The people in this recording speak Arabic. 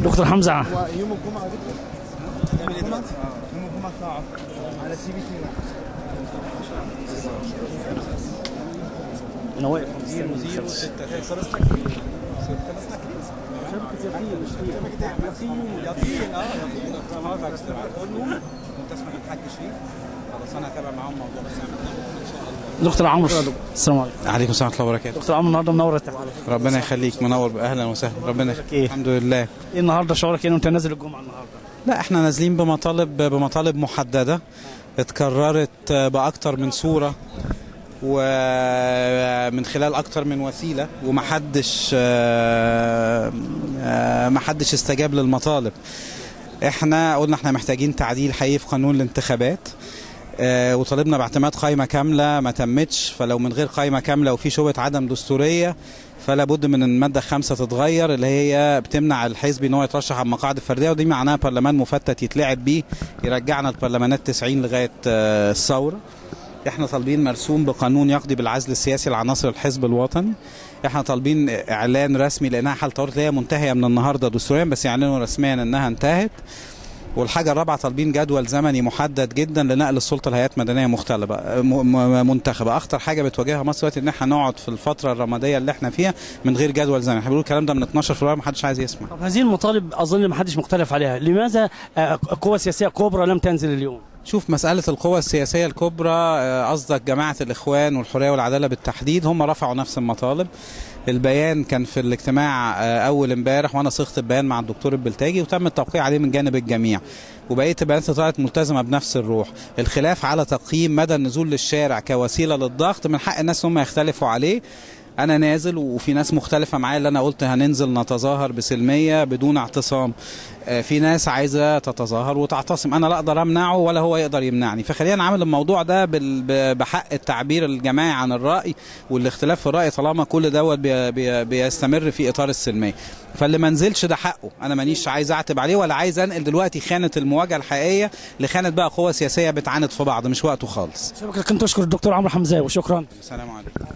دكتور حمزه. يوم الجمعه يوم الجمعه الساعه 10 على سي بي سي. انا واقف 0 6 يطين وانت اسمك الحاج شريف. خلاص انا هتابع معاهم موضوع بس ان شاء الله. دكتور عمرو السلام عليكم. عليكم السلام ورحمه الله وبركاته. دكتور عمرو النهارده منور التحت. ربنا يخليك، منور، اهلا وسهلا. ربنا يخليك. الحمد لله. ايه النهارده شعورك ايه وانت نازل الجمعه النهارده؟ لا احنا نازلين بمطالب محدده اتكررت باكتر من صوره ومن خلال اكتر من وسيله، ومحدش استجاب للمطالب. احنا قلنا احنا محتاجين تعديل حقيقي في قانون الانتخابات، وطالبنا باعتماد قائمه كامله ما تمتش. فلو من غير قائمه كامله وفي شبهه عدم دستوريه فلا بد من الماده 5 تتغير، اللي هي بتمنع الحزب ان هو يترشح على المقاعد الفرديه، ودي معناها برلمان مفتت يتلعب بيه، يرجعنا البرلمانات 90 لغايه الثوره. احنا طالبين مرسوم بقانون يقضي بالعزل السياسي لعناصر الحزب الوطني. احنا طالبين اعلان رسمي لانها حاله طوارئ، اللي هي منتهيه من النهارده دستوريا بس يعلنوا رسميا انها انتهت. والحاجه الرابعه طالبين جدول زمني محدد جدا لنقل السلطه لهيئات مدنيه منتخبه. اخطر حاجه بتواجهها مصر دلوقتي ان احنا نقعد في الفتره الرماديه اللي احنا فيها من غير جدول زمني. احنا بنقول الكلام ده من 12 فبراير، ما حدش عايز يسمع. طب هذه المطالب اظن ما حدش مختلف عليها، لماذا قوى سياسيه كبرى لم تنزل اليوم؟ شوف، مسألة القوى السياسية الكبرى قصدك جماعة الإخوان والحرية والعدالة بالتحديد، هم رفعوا نفس المطالب. البيان كان في الاجتماع أول امبارح، وأنا صيغت البيان مع الدكتور البلتاجي وتم التوقيع عليه من جانب الجميع، وبقية البيانات طلعت ملتزمة بنفس الروح. الخلاف على تقييم مدى النزول للشارع كوسيلة للضغط، من حق الناس هم يختلفوا عليه. أنا نازل وفي ناس مختلفة معايا، اللي أنا قلت هننزل نتظاهر بسلمية بدون اعتصام. في ناس عايزة تتظاهر وتعتصم، أنا لا أقدر أمنعه ولا هو يقدر يمنعني. فخلينا نعمل الموضوع ده بحق التعبير الجماعي عن الرأي والاختلاف في الرأي، طالما كل دوت بيستمر في إطار السلمية. فاللي ما نزلش ده حقه، أنا مانيش عايز أعتب عليه ولا عايز أنقل دلوقتي خانة المواجهة الحقيقية لخانة بقى قوة سياسية بتعاند في بعض، مش وقته خالص. شكرا. كنت أشكر الدكتور عمرو حمزاوي، وشكرا. السلام عليكم.